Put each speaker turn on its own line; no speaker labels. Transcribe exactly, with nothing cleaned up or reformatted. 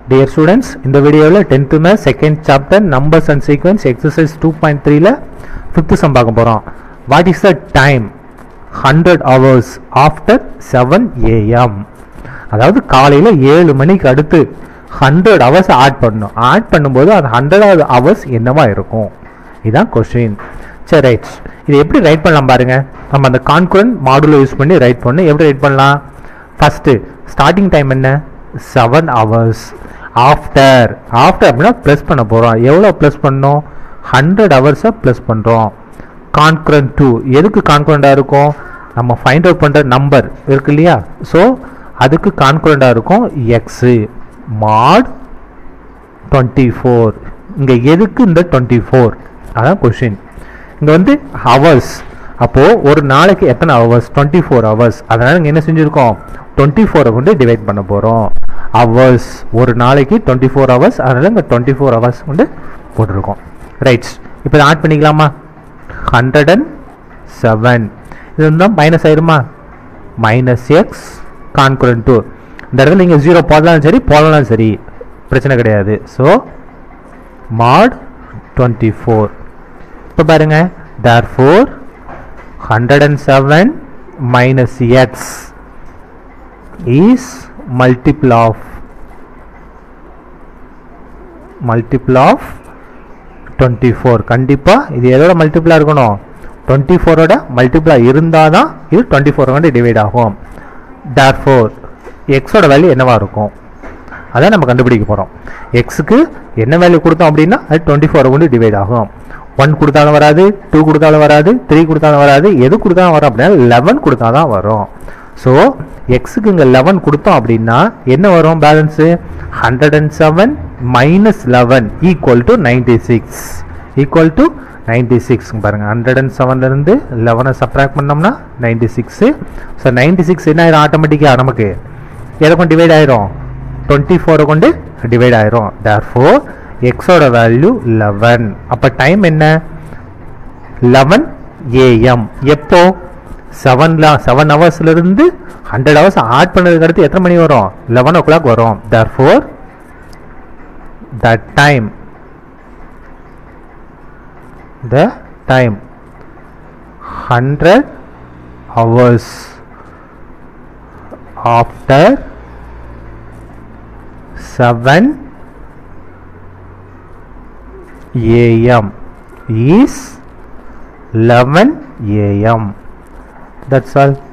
Dear students, in the video tenth math second chapter numbers and sequence exercise two point three la fifth sum paaka porom. What is the time? one hundred hours after seven a m அதாவது காலையில ஏழு மணிக்கு அடுத்து one hundred hours add பண்ணணும். Add பண்ணும்போது அந்த one hundred hours என்னவா இருக்கும்? இதான் क्वेश्चन. சரி ரைட். இது எப்படி ரைட் பண்ணலாம் பாருங்க. நம்ம அந்த கான்கரண்ட் மாடுலோ யூஸ் பண்ணி ரைட் பண்ணனும். எப்படி ரைட் பண்ணலாம்? ஃபர்ஸ்ட் ஸ்டார்டிங் டைம் என்ன? seven hours. ஆஃப்டர் ஆஃப்டர் அப்படின்னா ப்ளஸ் பண்ண போகிறோம். எவ்வளோ ப்ளஸ் பண்ணோம்? ஹண்ட்ரட் ஹவர்ஸை ப்ளஸ் பண்ணுறோம். கான்கரண்ட் டூ எதுக்கு கான்கரண்டாக இருக்கும்? நம்ம ஃபைண்ட் அவுட் பண்ணுற நம்பர் இருக்கு இல்லையா, ஸோ அதுக்கு கான்கரண்டாக இருக்கும் எக்ஸு மாட் டுவெண்ட்டி ஃபோர். இங்கே எதுக்கு இந்த டுவெண்ட்டி ஃபோர்? அதான் கொஷின். இங்கே வந்து ஹவர்ஸ், அப்போது ஒரு நாளைக்கு எத்தனை ஹவர்ஸ்? Twenty four hours. அதனால் இங்கே என்ன செஞ்சுருக்கோம்? டுவெண்ட்டி ஃபோரை கொண்டு டிவைட் பண்ண போகிறோம். ஹவர்ஸ் ஒரு நாளைக்கு டுவெண்ட்டி ஃபோர் ஹவர்ஸ், அதனால் இங்கே டுவெண்ட்டி ஃபோர் ஹவர்ஸ் கொண்டு போட்டிருக்கோம். ரைட்ஸ். இப்போ ஆட் பண்ணிக்கலாமா? ஹண்ட்ரட் அண்ட் செவன் இது வந்து மைனஸ் ஆயிருமா? Minus x concurrent to. இந்த இடத்துல நீங்கள் ஜீரோ போடலாம் சரி, போடலாம் சரி, பிரச்சனை கிடையாது. So mod twenty four. இப்போ பாருங்க, therefore hundred and seven minus x is multiple of multiple of twenty four. கண்டிப்பா இது எதோட மல்டிபிளா இருக்கணும்? டுவெண்ட்டி ஃபோர் ஓட மல்டிபிளா இருந்தாதான் இது டுவெண்ட்டி ஃபோர் கொண்டு டிவைட் ஆகும். therefore x ஓட வேல்யூ என்னவா இருக்கும்? அதான் நம்ம கண்டுபிடிக்க போறோம். x க்கு என்ன வேல்யூ கொடுத்தோம் அப்படின்னா அது டுவெண்ட்டி ஃபோர் கொண்டு டிவைட் ஆகும். ஒன் கொடுத்தாலும் வராது, டூ கொடுத்தாலும் வராது, த்ரீ கொடுத்தாலும் வராது, எது கொடுத்தாலும் வரும் அப்படின்னா லெவன் கொடுத்தாதான் வரும். ஸோ எக்ஸுக்கு இங்கே லெவன் கொடுத்தோம் அப்படின்னா என்ன வரும்? Balance hundred and seven minus eleven equal to ninety six equal to ninety six. பாருங்கள், ஹண்ட்ரட் அண்ட் செவன்லேருந்து லெவனை சப்ராக்ட் பண்ணோம்னா ninety six. So ninety six என்ன ஆயிரும்? ஆட்டோமேட்டிக்காக நமக்கு எதை கொண்டு டிவைட் ஆயிரும்? டுவெண்ட்டி ஃபோரை கொண்டு டிவைட் ஆயிரும். தேர்ஃபோர் எக்ஸோட வேல்யூ லெவன். அப்போ டைம் என்ன? Eleven AM. எப்போ? செவன்ல செவன் ஹவர்ஸ்ல இருந்து ஹண்ட்ரட் ஹவர்ஸ் ஆட் பண்ணதுக்கு அடுத்து எத்தனை மணி வரும்? லெவன் ஓ கிளாக் வரும். therefore that time the time hundred hours after seven a m is eleven a m. That's all.